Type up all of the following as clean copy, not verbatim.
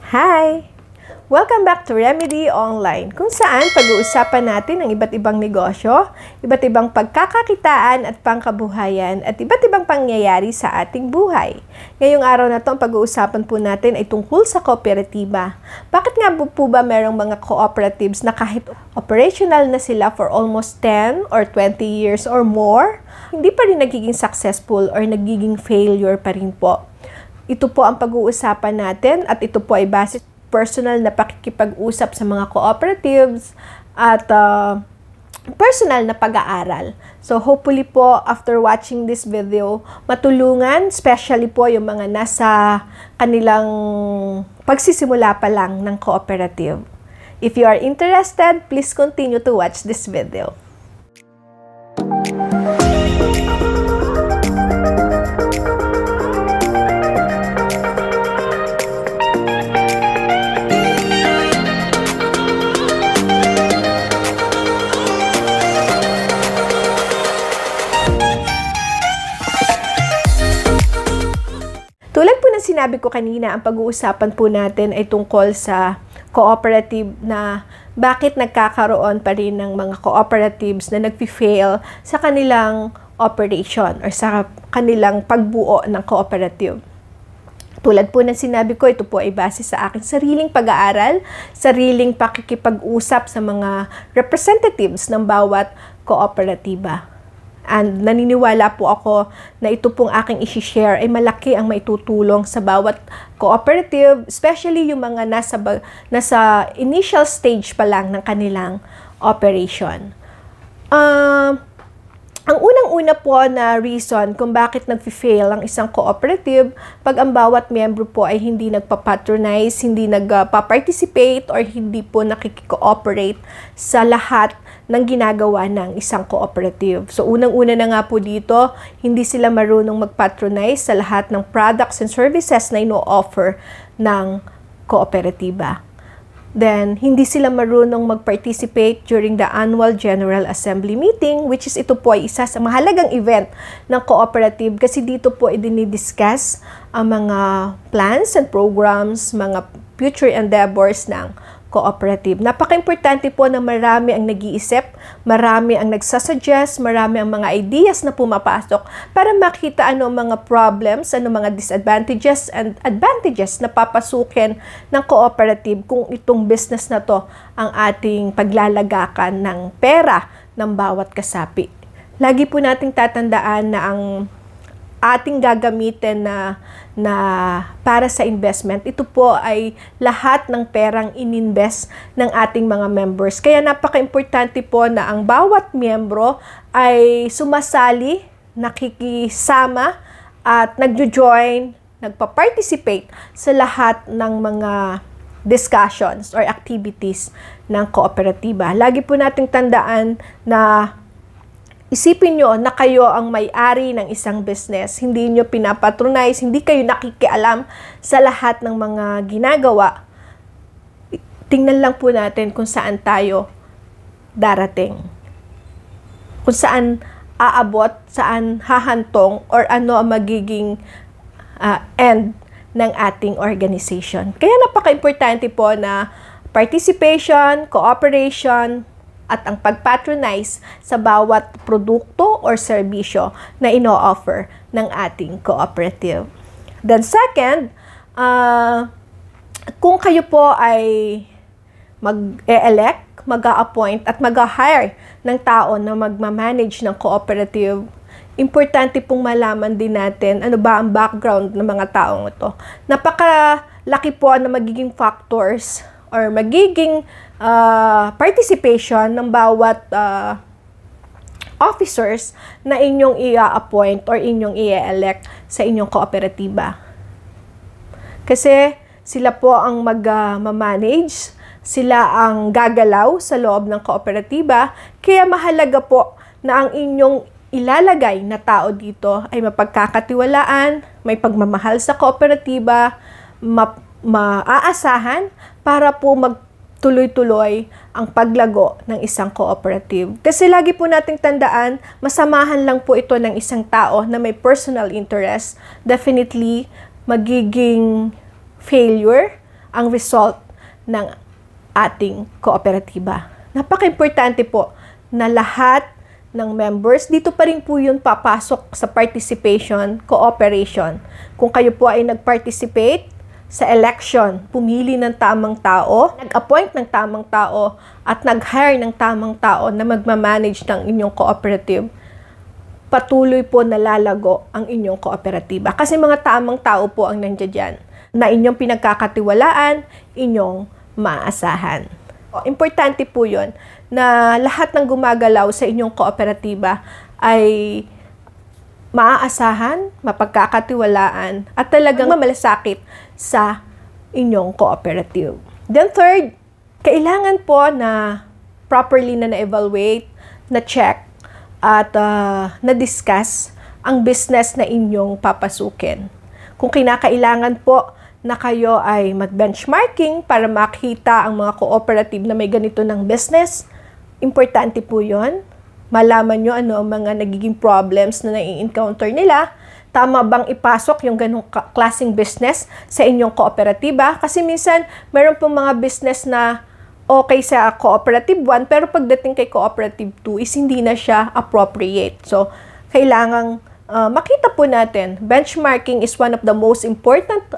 Hi! Welcome back to Remedy Online, kung saan pag-uusapan natin ang iba't ibang negosyo, iba't ibang pagkakakitaan at pangkabuhayan at iba't ibang pangyayari sa ating buhay. Ngayong araw na ito, ang pag-uusapan po natin ay tungkol sa kooperatiba. Bakit nga po ba merong mga cooperatives na kahit operational na sila for almost 10 or 20 years or more, hindi pa rin nagiging successful or nagiging failure pa rin po? Ito po ang pag-uusapan natin at ito po ay base personal na pakikipag-usap sa mga cooperatives at personal na pag-aaral. So hopefully po after watching this video, matulungan, especially po yung mga nasa kanilang pagsisimula pa lang ng cooperative. If you are interested, please continue to watch this video. Tulad po ng sinabi ko kanina, ang pag-uusapan po natin ay tungkol sa cooperative na bakit nagkakaroon pa rin ng mga cooperatives na nag-fail sa kanilang operation or sa kanilang pagbuo ng cooperative. Tulad po ng sinabi ko, ito po ay base sa aking sariling pag-aaral, sariling pakikipag-usap sa mga representatives ng bawat kooperatiba. And naniniwala po ako na ito pong aking isi-share ay malaki ang maitutulong sa bawat cooperative, especially yung mga nasa initial stage pa lang ng kanilang operation. Ang unang-una po na reason kung bakit nag-fail ang isang cooperative, pag ang bawat miyembro po ay hindi nagpa-patronize, hindi nagpa-participate, or hindi po nakikikooperate sa lahat ng ginagawa ng isang cooperative. So, unang-una na nga po dito, hindi sila marunong mag-patronize sa lahat ng products and services na ino-offer ng kooperatiba. Then, hindi sila marunong mag-participate during the annual General Assembly meeting, which is ito po ay isa sa mahalagang event ng cooperative kasi dito po i-discuss ang mga plans and programs, mga future endeavors ng cooperative. Napaka-importante po na marami ang nag-iisip, marami ang nagsasuggest, marami ang mga ideas na pumapasok para makita ano mga problems, ano mga disadvantages and advantages na papasukin ng cooperative kung itong business na to ang ating paglalagakan ng pera ng bawat kasapi. Lagi po nating tatandaan na ang ating gagamitin na para sa investment, ito po ay lahat ng perang ininvest ng ating mga members. Kaya napaka-importante po na ang bawat miyembro ay sumasali, nakikisama at nagjo-join, nagpa-participate sa lahat ng mga discussions or activities ng kooperatiba. Lagi po nating tandaan na isipin nyo na kayo ang may-ari ng isang business. Hindi nyo pinapatronize, hindi kayo nakikialam sa lahat ng mga ginagawa. Tingnan lang po natin kung saan tayo darating. Kung saan aabot, saan hahantong, or ano ang magiging end ng ating organization. Kaya napaka-importante po na participation, cooperation, at ang pag-patronize sa bawat produkto or serbisyo na ino-offer ng ating cooperative. Then second, kung kayo po ay mag-e-elect, mag-a-appoint at mag-a-hire ng tao na magmamanage ng cooperative, importante pong malaman din natin ano ba ang background ng mga taong ito. Napakalaki po na magiging factors or magiging participation ng bawat officers na inyong i-appoint or inyong i-elect sa inyong kooperatiba. Kasi sila po ang mag-manage, sila ang gagalaw sa loob ng kooperatiba, kaya mahalaga po na ang inyong ilalagay na tao dito ay mapagkakatiwalaan, may pagmamahal sa kooperatiba, maaasahan para po tuloy-tuloy ang paglago ng isang cooperative. Kasi lagi po nating tandaan, masamahan lang po ito ng isang tao na may personal interest. Definitely, magiging failure ang result ng ating kooperatiba. Napaka-importante po na lahat ng members, dito pa rin po yun papasok sa participation, cooperation. Kung kayo po ay nag-participate sa election, pumili ng tamang tao, nag-appoint ng tamang tao, at nag-hire ng tamang tao na magmamanage ng inyong cooperative, patuloy po nalalago ang inyong kooperatiba. Kasi mga tamang tao po ang nandiyan dyan, na inyong pinagkakatiwalaan, inyong maasahan. Importante po yun na lahat ng gumagalaw sa inyong kooperatiba ay maaasahan, mapagkakatiwalaan, at talagang mamalasakit sa inyong cooperative. Then third, kailangan po na properly na na-evaluate, na-check, at na-discuss ang business na inyong papasukin. Kung kinakailangan po na kayo ay mag-benchmarking para makita ang mga cooperative na may ganito ng business, importante po yun. Malaman nyo ano ang mga nagiging problems na nai-encounter nila. Tama bang ipasok yung ganong klaseng business sa inyong kooperatiba? Kasi minsan, meron pong mga business na okay sa cooperative 1, pero pagdating kay cooperative 2 is hindi na siya appropriate. So, kailangang makita po natin, benchmarking is one of the most important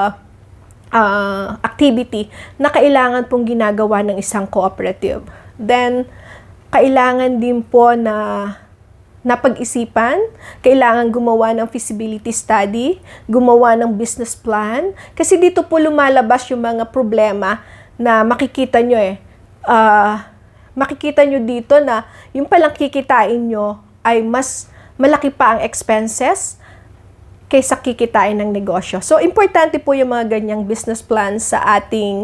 activity na kailangan pong ginagawa ng isang cooperative. Then, kailangan din po na napag-isipan, kailangan gumawa ng feasibility study, gumawa ng business plan, kasi dito po lumalabas yung mga problema na makikita nyo makikita nyo dito na yung palang kikitain nyo ay mas malaki pa ang expenses kaysa kikitain ng negosyo. So, importante po yung mga ganyang business plans sa ating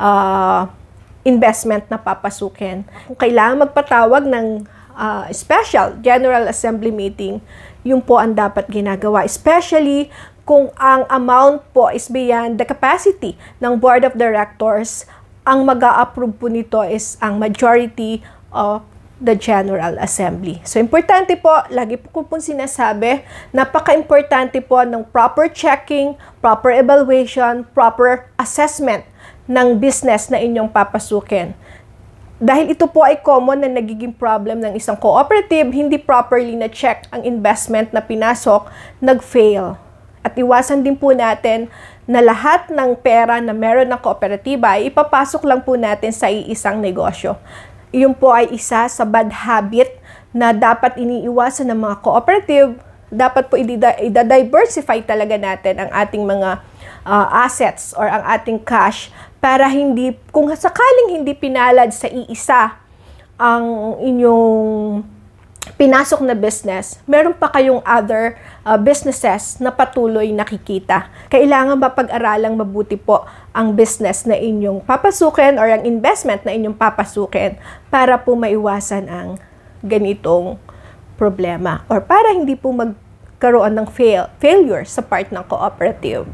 investment na papasukin. Kung kailangan magpatawag ng special General Assembly meeting, yun po ang dapat ginagawa. Especially kung ang amount po is beyond the capacity ng Board of Directors, ang mag-a-approve po nito is ang majority of the General Assembly. So, importante po, lagi po pong sinasabi, napaka-importante po ng proper checking, proper evaluation, proper assessment ng business na inyong papasukin. Dahil ito po ay common na nagiging problem ng isang cooperative, hindi properly na-check ang investment na pinasok, nag-fail. At iwasan din po natin na lahat ng pera na meron ng kooperatiba ay ipapasok lang po natin sa iisang negosyo. Iyon po ay isa sa bad habit na dapat iniiwasan ng mga cooperative. Dapat po i-diversify talaga natin ang ating mga assets or ang ating cash para hindi, kung sakaling hindi pinalad sa iisa ang inyong pinasok na business, meron pa kayong other businesses na patuloy nakikita. Kailangan mapag-aralang mabuti po ang business na inyong papasukin or ang investment na inyong papasukin para po maiwasan ang ganitong problema or para hindi po magkaroon ng failure sa part ng cooperative.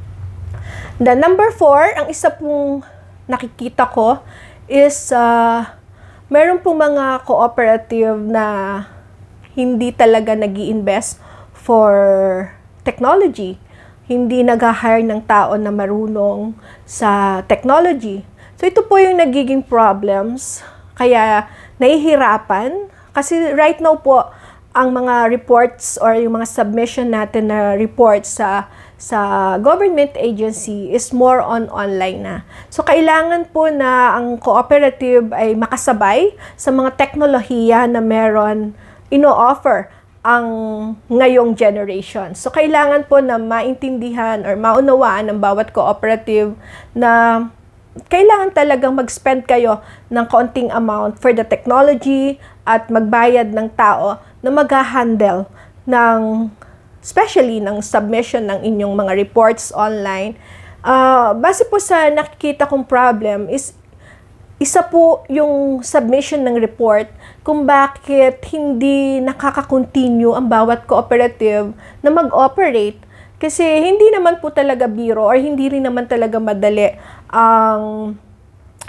The number 4, ang isa pong nakikita ko is meron pong mga cooperative na hindi talaga nag-i-invest for technology. Hindi nag-hire ng tao na marunong sa technology. So, ito po yung nagiging problems. Kaya, nahihirapan. Kasi right now po, ang mga reports or yung mga submission natin na reports sa government agency is more on online na. So, kailangan po na ang cooperative ay makasabay sa mga teknolohiya na meron ino-offer ang ngayong generation. So, kailangan po na maintindihan or maunawaan ng bawat cooperative na kailangan talagang mag-spend kayo ng konting amount for the technology at magbayad ng tao na mag-handle ng, especially ng submission ng inyong mga reports online. Base po sa nakikita kong problem is isa po yung submission ng report kung bakit hindi nakaka-continue ang bawat cooperative na mag-operate. Kasi hindi naman po talaga biro or hindi rin naman talaga madali ang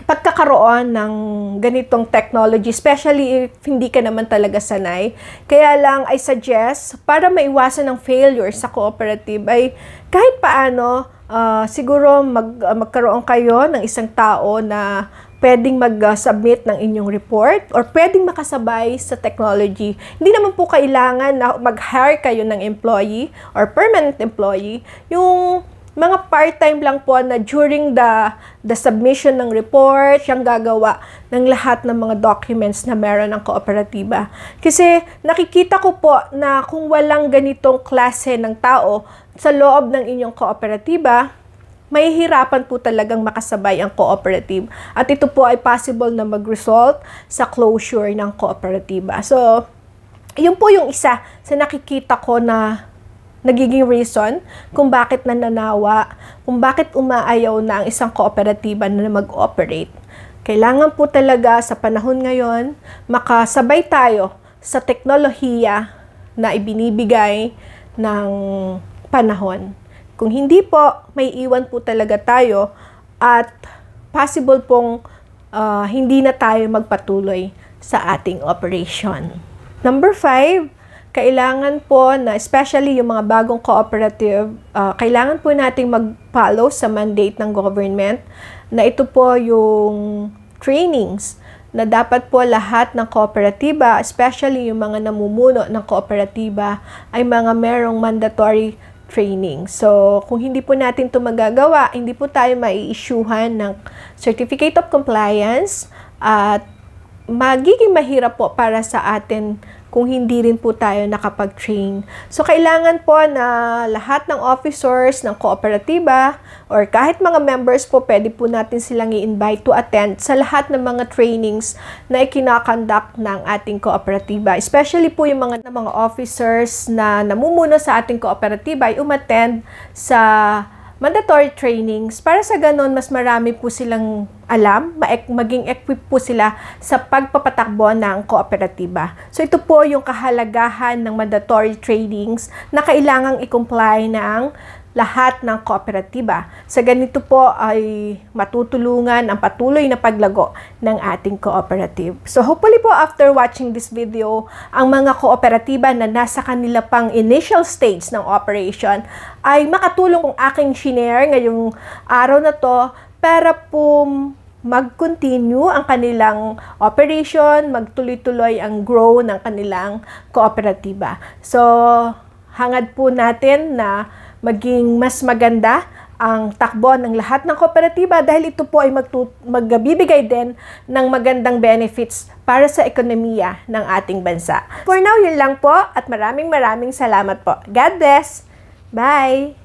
pagkakaroon ng ganitong technology, especially if hindi ka naman talaga sanay. Kaya lang, I suggest, para maiwasan ng failure sa cooperative, ay kahit paano, siguro magkaroon kayo ng isang tao na pwedeng mag-submit ng inyong report or pwedeng makasabay sa technology. Hindi naman po kailangan na mag-hire kayo ng employee or permanent employee. Yung mga part-time lang po na during the submission ng report, siyang gagawa ng lahat ng mga documents na meron ng kooperatiba. Kasi nakikita ko po na kung walang ganitong klase ng tao sa loob ng inyong kooperatiba, mahihirapan po talagang makasabay ang cooperative. At ito po ay possible na mag-result sa closure ng kooperatiba. So, yun po yung isa sa nakikita ko na nagiging reason kung bakit nananawa, kung bakit umaayaw na ang isang kooperatiba na mag-operate. Kailangan po talaga sa panahon ngayon, makasabay tayo sa teknolohiya na ibinibigay ng panahon. Kung hindi po, may iwan po talaga tayo at possible pong hindi na tayo magpatuloy sa ating operation. Number 5, kailangan po na especially yung mga bagong cooperative, kailangan po nating mag-follow sa mandate ng government na ito po yung trainings na dapat po lahat ng kooperatiba, especially yung mga namumuno ng kooperatiba, ay mga merong mandatory training. So, kung hindi po natin ito magagawa, hindi po tayo mai-issuehan ng Certificate of Compliance at magiging mahirap po para sa atin kung hindi rin po tayo nakapag-train. So, kailangan po na lahat ng officers ng kooperatiba or kahit mga members po, pwede po natin silang i-invite to attend sa lahat ng mga trainings na ikinakonduct ng ating kooperatiba. Especially po yung mga officers na namumuno sa ating kooperatiba ay umattend sa mandatory trainings para sa ganon mas marami po silang alam, maging equipped po sila sa pagpapatakbo ng kooperatiba. So ito po yung kahalagahan ng mandatory trainings na kailangang i-comply ng lahat ng kooperatiba. Sa ganito po ay matutulungan ang patuloy na paglago ng ating cooperative. So hopefully po after watching this video, ang mga kooperatiba na nasa kanila pang initial stage ng operation ay makatulong kung aking shinare ngayong araw na to para po mag-continue ang kanilang operation, magtuloy-tuloy ang grow ng kanilang kooperatiba. So hangad po natin na maging mas maganda ang takbo ng lahat ng kooperatiba dahil ito po ay magbibigay din ng magandang benefits para sa ekonomiya ng ating bansa. For now, yun lang po at maraming salamat po. God bless! Bye!